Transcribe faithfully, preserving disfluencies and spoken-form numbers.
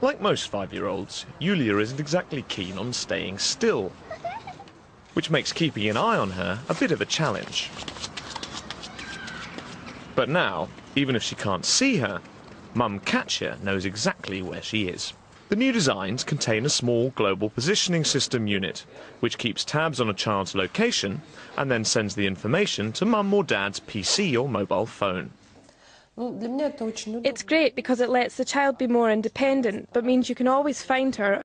Like most five-year-olds, Yulia isn't exactly keen on staying still, which makes keeping an eye on her a bit of a challenge. But now, even if she can't see her, Mum Katya knows exactly where she is. The new designs contain a small global positioning system unit, which keeps tabs on a child's location and then sends the information to Mum or Dad's P C or mobile phone. It's great because it lets the child be more independent, but means you can always find her